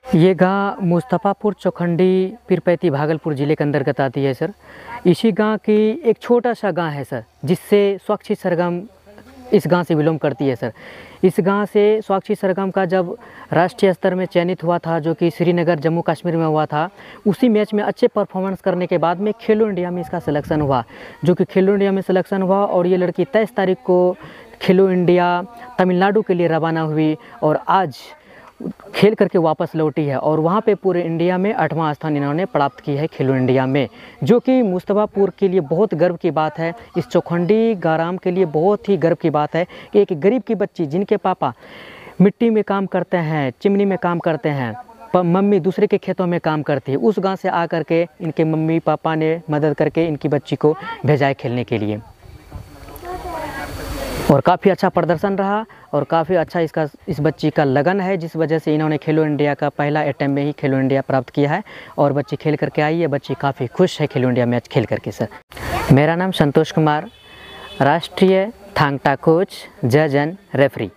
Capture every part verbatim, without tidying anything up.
ये गांव मुस्तफ़ापुर चौखंडी पीरपैती भागलपुर ज़िले के अंतर्गत आती है सर। इसी गांव की एक छोटा सा गांव है सर, जिससे स्वाक्षी सरगम इस गांव से बिलोंग करती है सर। इस गांव से स्वाक्षी सरगम का जब राष्ट्रीय स्तर में चयनित हुआ था, जो कि श्रीनगर जम्मू कश्मीर में हुआ था, उसी मैच में अच्छे परफॉर्मेंस करने के बाद में खेलो इंडिया में इसका सिलेक्शन हुआ, जो कि खेलो इंडिया में सिलेक्शन हुआ। और ये लड़की तेईस तारीख को खेलो इंडिया तमिलनाडु के लिए रवाना हुई और आज खेल करके वापस लौटी है। और वहाँ पे पूरे इंडिया में आठवां स्थान इन्होंने प्राप्त की है खेलो इंडिया में, जो कि मुस्तफ़ापुर के लिए बहुत गर्व की बात है। इस चौखंडी गाराम के लिए बहुत ही गर्व की बात है कि एक गरीब की बच्ची, जिनके पापा मिट्टी में काम करते हैं, चिमनी में काम करते हैं, पर मम्मी दूसरे के खेतों में काम करती है, उस गांव से आकर के इनके मम्मी पापा ने मदद करके इनकी बच्ची को भेजा है खेलने के लिए। और काफ़ी अच्छा प्रदर्शन रहा और काफ़ी अच्छा इसका इस बच्ची का लगन है, जिस वजह से इन्होंने खेलो इंडिया का पहला अटैम्प्ट में ही खेलो इंडिया प्राप्त किया है। और बच्ची खेल करके आई है, बच्ची काफ़ी खुश है खेलो इंडिया मैच खेल करके सर। मेरा नाम संतोष कुमार, राष्ट्रीय थांगटा कोच, जज एंड रेफरी।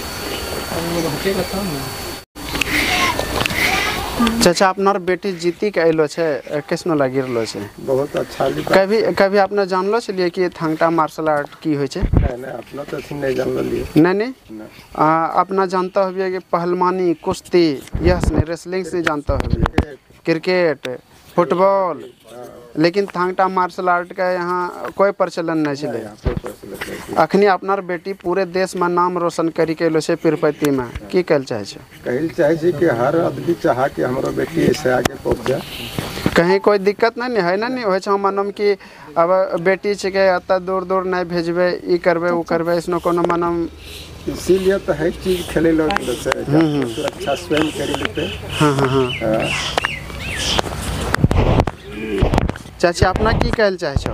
चाचा अपनार बेटी जीती के अलो छे, कैसनो लगी रहलो छे? बहुत अच्छा लगा। कभी कभी आपने जानलो छलिए कि थांगटा मार्शल आर्ट की होय छे? नहीं नहीं, अपना तो थी नहीं जानलो लिए। नहीं नहीं, आ, अपना जानता होबिए कि पहलवानी, कुश्ती, यस नहीं, रेसलिंग से जानता होबिए, क्रिकेट, फुटबॉल, लेकिन थांगटा मार्शल आर्ट का यहाँ कोई प्रचलन नहीं छे। अखनी अपनार बेटी पूरे देश में नाम रोशन करी के लो छे पीरपैती में, की कहल चाहे छे? कहल चाहे छे कि हर आदमी चाहा कि हमरो बेटी ऐसे आगे पहुंच जाए। कहीं कोई दिक्कत नहीं है ना? नहीं होय छे मानम कि अब बेटी छे के अत दूर दूर नहीं भेजबे, ई करबे वो करबे, इसनो कोनो मानम इसीलिए तो है चीज खेले लो सुरक्षा स्वयं करी लेते। हाँ हाँ हाँ। चाची अपना की कहल चाहे छो?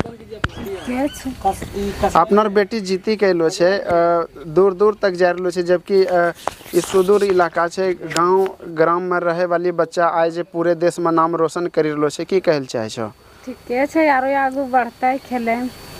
अपनार बेटी जीती के लो छे, दूर दूर तक जा रहलो छे, जबकि ई सुदूर इलाका छे, गांव ग्राम में रहे वाली बच्चा आज पूरे देश में नाम रोशन कर रहलो छे, की कहल चाहे छो? ठीक है, आरो आगू बढ़ता है खेले।